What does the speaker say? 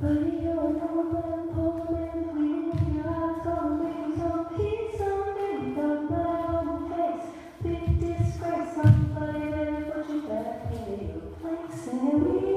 Buddy, you're an old man, poor man, bleeding your eyes, gonna make you some peace, something got blood on your face. Big disgrace, somebody there, but you better pay your place. And we